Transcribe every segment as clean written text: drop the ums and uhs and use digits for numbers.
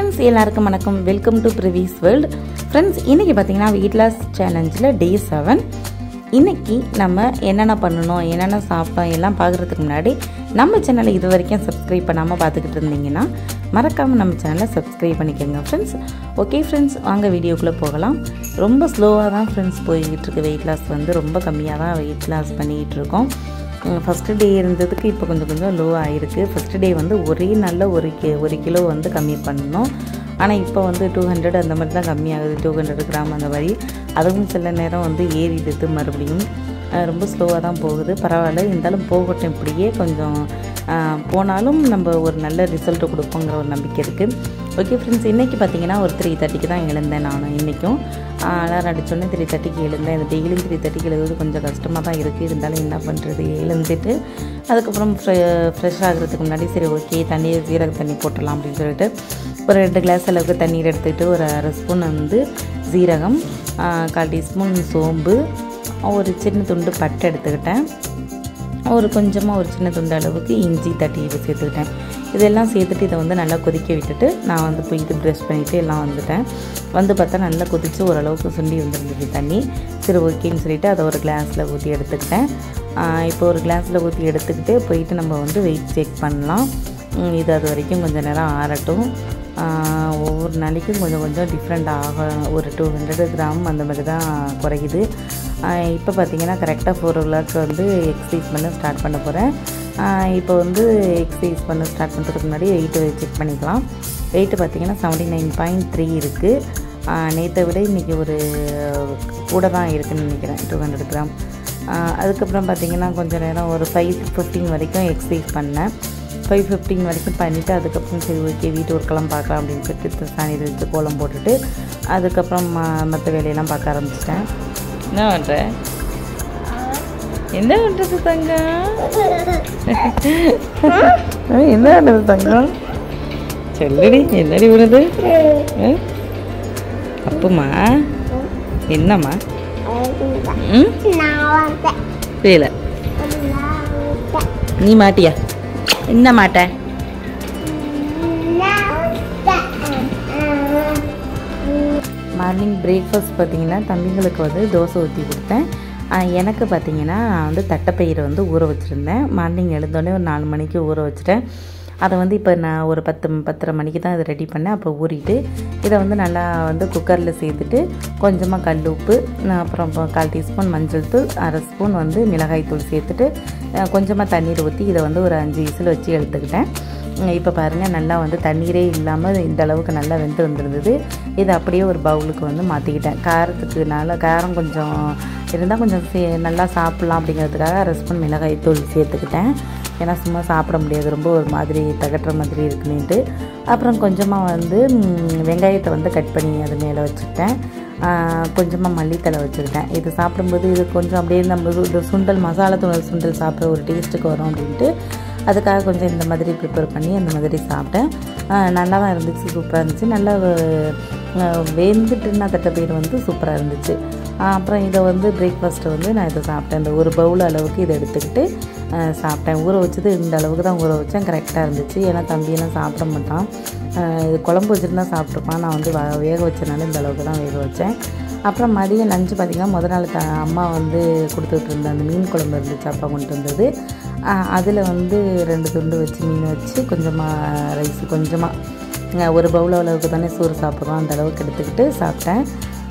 Friends எல்லாருக்கும் வணக்கம் welcome to பிரிவிஸ் வேர்ல்ட் फ्रेंड्स இன்னைக்கு பாத்தீங்கன்னா weight loss challengeல டே 7 இன்னைக்கு நம்ம என்னென்ன பண்ணனும் என்னென்ன சாப்பிட்டோம் எல்லாம் பார்க்கிறதுக்கு முன்னாடி நம்ம சேனலை இதுவரைக்கும் சப்ஸ்கிரைப் பண்ணாம பார்த்துக்கிட்டு இருந்தீங்கன்னா மறக்காம நம்ம சேனலை சப்ஸ்கிரைப் பண்ணிக்கங்க फ्रेंड्स ஓகே फ्रेंड्स வாங்க வீடியோக்குள்ள போகலாம் ரொம்ப ஸ்லோவா தான் फ्रेंड्स போயிட்டு இருக்கு weight loss வந்து ரொம்ப கம்மியா தான் weight loss பண்ணிட்டு இருக்கோம் फर्स्ट डे இருந்ததுக்கு இப்போ கொஞ்சம் லோ ஆயிருக்கு फर्स्ट डे வந்து ஒரே நல்ல 1 கிலோ வந்து கம்மி பண்ணனும் ஆனா இப்போ வந்து 200 அந்த மாதிரி தான் கம்மி ஆகுது 200 கிராம் அந்த மாதிரி அதுவும் சில நேரம் வந்து ஏறிடுது மறுபடியும் ரொம்ப ஸ்லோவா தான் போகுது பரவாயில்லை இருந்தாலும் போகட்டும் இப்படியே கொஞ்சம் போனாலும் நம்ம ஒரு நல்ல ரிசல்ட் கொடுப்போங்கற ஒரு நம்பிக்கை இருக்கு ஓகே फ्रेंड्स இன்னைக்கு பாத்தீங்கன்னா ஒரு 3:30 க்கு தான் எழுந்தேன் நான் இன்னைக்கும் அலாரம் அடிச்சோனே 3:30 க்கு எழுந்தேன் இந்த டெய்லி 3:30 க்கு எழுதுறது கொஞ்சம் கஷ்டமா தான் இருக்கு இருந்தாலும் என்ன பண்றது எழுந்திட்டு அதுக்கு அப்புறம் ஃப்ரெஷ் ஆகிறதுக்கு முன்னாடி சரி ஓகே தண்ணி சீரக தண்ணி போடலாம் அப்படி சொல்லிட்டு ஒரு 2 கிளாஸ் அளவுக்கு தண்ணீர் எடுத்துட்டு ஒரு 1/2 ஸ்பூன் வந்து சீரகம் 1/4 டீஸ்பூன் சோம்பு ஒரு சின்ன துண்டு பட்டை எடுத்துக்கிட்டேன் ஒரு கொஞ்சமா ஒரு சின்ன துண்டு அளவுக்கு இஞ்சி தட்டி சேர்த்துக்கிட்டேன் இதெல்லாம் சேர்த்துட்டு இத வந்து நல்லா கொதிக்க விட்டுட்டு நான் வந்து போய் இது பிரஷ் பண்ணிட்டு எல்லாம் வந்துட்டேன் வந்து பார்த்தா நல்லா கொதிச்சு ஒரு அளவுக்கு சுண்டி வந்திருந்தது தண்ணி சரி ஓகேன்னு சொல்லிட்டு அத ஒரு கிளாஸ்ல ஊத்தி எடுத்துக்கிட்டேன் இப்போ ஒரு கிளாஸ்ல ஊத்தி எடுத்துக்கிட்டு போயிட்டு நம்ம வந்து வெயிட் செக் பண்ணலாம் இது அது வரைக்கும் கொஞ்ச நேரம் ஆறட்டும் ஒவ்வொரு நாளைக்கும் கொஞ்சம் டிஃபரண்ட் ஆகும் ஒரு 200 கிராம் அந்த மாதிரி தான் குறையுது இப்போ பாத்தீங்கன்னா கரெக்ட்டா 4 o'clock வந்து எக்சர்சைஸ் பண்ண ஸ்டார்ட் பண்ண போறேன் இப்போ வந்து எக்சர்சைஸ் பண்ண ஸ்டார்ட் பண்றதுக்கு முன்னாடி weight செக் பண்ணிக்கலாம் weight பாத்தீங்கன்னா 79.3 இருக்கு நேத்தை விட இன்னைக்கு ஒரு கூட தான் இருக்குன்னு நினைக்கிறேன் 200 கிராம் அதுக்கு அப்புறம் பாத்தீங்கன்னா கொஞ்ச நேரம் ஒரு 5:15 வரைக்கும் எக்சர்சைஸ் பண்ணேன் 5:15 வரைக்கும் பண்ணிட்டு அதுக்கு அப்புறம் சரி ஓகே வீட்டு ஒர்க்கெல்லாம் பார்க்கலாம் அப்படினு சொல்லிட்டு சாணி தெளிச்சு கோலம் போட்டுட்டு அதுக்கு அப்புறம் மத்த வேலையெல்லாம் பார்க்க ஆரம்பிச்சிட்டேன் என்ன பண்றது தங்கம் என்ன பண்றது தங்கம் சொல்லுடி என்னடி உனது அப்புமா என்னம்மா வேலை நீ மாட்டியா என்ன மாட்ட மார்னிங் பிரேக்ஃபாஸ்ட் பார்த்தீங்கன்னா தம்பிங்களுக்கு வந்து தோசை ஊற்றி கொடுத்தேன் எனக்கு பார்த்தீங்கன்னா நான் வந்து தட்டைப்பயிரை வந்து ஊற வச்சுருந்தேன் மார்னிங் எழுந்தோடனே ஒரு 4 மணிக்கு ஊற வச்சுட்டேன் அதை வந்து இப்போ நான் ஒரு 10:30 மணிக்கு தான் இதை ரெடி பண்ணேன் அப்போ ஊறிட்டு இதை வந்து நல்லா வந்து குக்கரில் சேர்த்துட்டு கொஞ்சமாக கல் உப்பு அப்புறம் 1/4 டீஸ்பூன் மஞ்சள் தூள் 1/2 ஸ்பூன் வந்து மிளகாய் தூள் சேர்த்துட்டு கொஞ்சமாக தண்ணீர் ஊற்றி இதை வந்து ஒரு 5 விசில் வச்சு எடுத்துக்கிட்டேன் இப்போ பாருங்கள் நல்லா வந்து தண்ணீரே இல்லாமல் இந்த அளவுக்கு நல்லா வெந்து வந்துருந்தது இதை அப்படியே ஒரு பவுலுக்கு வந்து மாற்றிக்கிட்டேன் காரத்துக்குனால காரம் கொஞ்சம் இருந்தால் கொஞ்சம் நல்லா சாப்பிட்லாம் அப்படிங்கிறதுக்காக 1/2 ஸ்பூன் மிளகாய் தூள் சேர்த்துக்கிட்டேன் ஏன்னா சும்மா சாப்பிட முடியாது ரொம்ப ஒரு மாதிரி தகட்டுற மாதிரி இருக்குன்னுட்டு அப்புறம் கொஞ்சமாக வந்து வெங்காயத்தை வந்து கட் பண்ணி அது மேலே வச்சுக்கிட்டேன் கொஞ்சமாக மல்லித்தலை வச்சுக்கிட்டேன் இது சாப்பிடும்போது இது கொஞ்சம் அப்படியே நம்ம இந்த சுண்டல் மசாலா தூள் சுண்டல் சாப்பிட்ற ஒரு டேஸ்ட்டுக்கு வரும் அப்படின்ட்டு அதுக்காக கொஞ்சம் இந்த மாதிரி ப்ரிப்பேர் பண்ணி அந்த மாதிரி சாப்பிட்டேன் நல்லா தான் இருந்துச்சு சூப்பராக இருந்துச்சு நல்லா வெந்துட்டுன்னா தட்டைப்பயிறு வந்து சூப்பராக இருந்துச்சு அப்புறம் இதை வந்து பிரேக்ஃபாஸ்ட்டை வந்து நான் இதை சாப்பிட்டேன் இந்த ஒரு பவுல் அளவுக்கு இதை எடுத்துக்கிட்டு சாப்பிட்டேன் ஊற வச்சது இந்த அளவுக்கு தான் ஊற வச்சேன் கரெக்டாக இருந்துச்சு ஏன்னா தம்பியெல்லாம் சாப்பிட மாட்டான் இது குழம்பு வச்சுருந்தா சாப்பிட்ருப்பான் நான் வந்து வேக வச்சனால இந்த அளவுக்கு தான் வேக வச்சேன் அப்புறம் மதியம் லஞ்சு பார்த்திங்கன்னா முதல் நாள் அம்மா வந்து கொடுத்துட்டு இருந்த அந்த மீன் குழம்பு இருந்துச்சு அப்பா கொண்டு வந்தது அதில் வந்து 2 துண்டு வச்சு மீன் வச்சு கொஞ்சமாக ரைஸ் கொஞ்சமாக ஒரு பவுல் அளவுக்கு தானே சோறு சாப்பிட்றோம் அந்த அளவுக்கு எடுத்துக்கிட்டு சாப்பிட்டேன்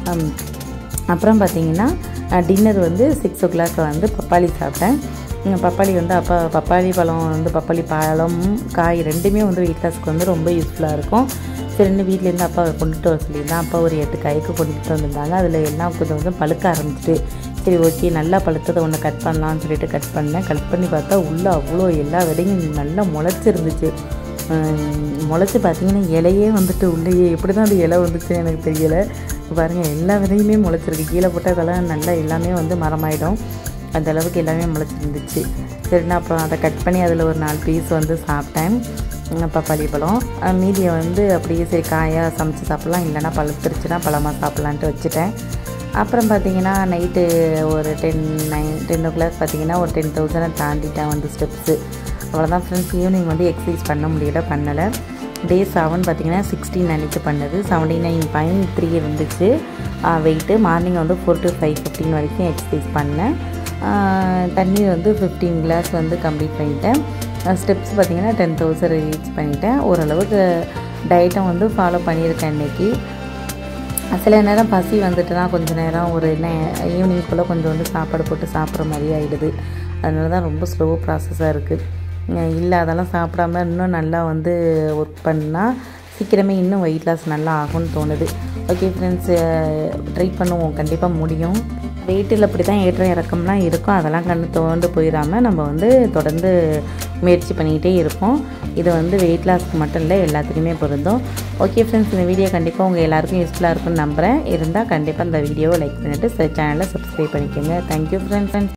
அப்புறம் பார்த்திங்கன்னா டின்னர் வந்து 6 o'clock வந்து பப்பாளி சாப்பிட்டேன் பப்பாளி வந்து பப்பாளி பழம் வந்து பப்பாளி பழம் காய் ரெண்டுமே வந்து வெயிட் லாஸ்க்கு வந்து ரொம்ப யூஸ்ஃபுல்லாக இருக்கும் சரின்னு வீட்டிலேருந்து அப்பா கொண்டுட்டு வர சொல்லியிருந்தேன் அப்பா ஒரு 8 காய்க்கு கொண்டுட்டு வந்திருந்தாங்க அதில் எல்லாம் கொஞ்சம் பழுக்க ஆரம்பிச்சிட்டு சரி ஓகே நல்லா பழுத்ததை ஒன்று கட் பண்ணலான்னு சொல்லிட்டு கட் பண்ணி பார்த்தா உள்ளே அவ்வளோ எல்லா விதையும் நல்லா முளைச்சிருந்துச்சு முளைச்சி பார்த்தீங்கன்னா இலையே வந்துட்டு உள்ளேயே எப்படி தான் அது இலை வந்துச்சுன்னு எனக்கு தெரியலை பாருங்கள் எல்லா விதையுமே முளைச்சிருக்கு கீழே போட்டால் அதெல்லாம் நல்லா எல்லாமே வந்து மரமாயிடும் அந்த அளவுக்கு எல்லாமே முளைச்சிருந்துச்சு சரிண்ணா அப்புறம் அதை கட் பண்ணி அதில் ஒரு 4 பீஸ் வந்து சாப்பிட்டேன் பப்பாளி பழம் மீதியை வந்து அப்படியே சரி காயாக சமைச்சு சாப்பிட்லாம் இல்லைனா பழுத்துருச்சுன்னா பழமாக சாப்பிட்லான்ட்டு வச்சுட்டேன் அப்புறம் பார்த்தீங்கன்னா நைட்டு ஒரு 10 o'clock பார்த்தீங்கன்னா ஒரு 10,000 தாண்டிட்டேன் வந்து ஸ்டெப்ஸு அவ்வளோதான் ஃப்ரெண்ட்ஸ் ஈவினிங் வந்து எக்ஸசைஸ் பண்ண முடியல பண்ணலை டே 7 பார்த்திங்கன்னா 16 அன்றைக்கி பண்ணது. 79.3 இருந்துச்சு வெயிட்டு. மார்னிங் வந்து 4 to 5:15 வரைக்கும் எக்ஸசைஸ் பண்ணேன். தண்ணி வந்து 15 கிளாஸ் வந்து கம்ப்ளீட் பண்ணிட்டேன். ஸ்டெப்ஸ் பார்த்திங்கன்னா 10,000 ரீச் பண்ணிட்டேன். ஓரளவுக்கு டயட்டும் வந்து ஃபாலோ பண்ணியிருக்கேன் இன்றைக்கி. சில நேரம் பசி வந்துட்டுனா கொஞ்சம் நேரம் ஒரு ஈவினிங் போல் கொஞ்சம் வந்து சாப்பாடு போட்டு சாப்பிட்ற மாதிரி ஆகிடுது. அதனால தான் ரொம்ப ஸ்லோ ப்ராசஸாக இருக்குது. இல்லை அதெல்லாம் சாப்பிடாம இன்னும் நல்லா வந்து ஒர்க் பண்ணால் சீக்கிரமே இன்னும் வெயிட் லாஸ் நல்லா ஆகும்னு தோணுது. ஓகே ஃப்ரெண்ட்ஸ், ட்ரை பண்ணுவோம், கண்டிப்பாக முடியும். வெயிட்டில் அப்படி தான் ஏற்றம் இறக்கம்லாம் இருக்கும். அதெல்லாம் தோண்டு போயிடாமல் நம்ம வந்து தொடர்ந்து முயற்சி பண்ணிக்கிட்டே இருப்போம். இது வந்து வெயிட் லாஸ்க்கு மட்டும் இல்லை, எல்லாத்துக்குமே பொருந்தும். ஓகே ஃப்ரெண்ட்ஸ், இந்த வீடியோ கண்டிப்பாக உங்கள் எல்லாருக்கும் யூஸ்ஃபுல்லாக இருக்கும்னு நம்புகிறேன். இருந்தால் கண்டிப்பாக இந்த வீடியோவை லைக் பண்ணிவிட்டு சேனலை சப்ஸ்கிரைப் பண்ணிக்கோங்க. Thank you friends.